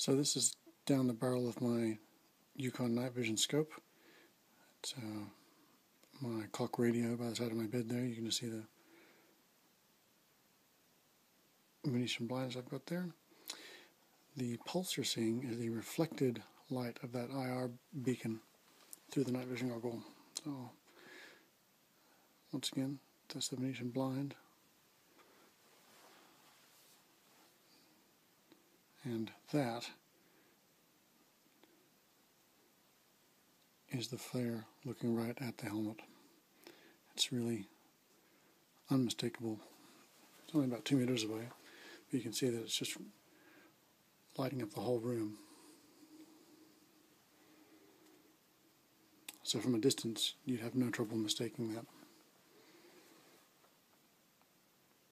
So this is down the barrel of my Yukon night vision scope. It's my clock radio by the side of my bed there. You can just see the Venetian blinds I've got there. The pulse you're seeing is the reflected light of that IR beacon through the night vision goggle. So once again, that's the Venetian blind. And that is the flare looking right at the helmet. It's really unmistakable. It's only about 2 meters away, but you can see that it's just lighting up the whole room. So from a distance, you'd have no trouble mistaking that.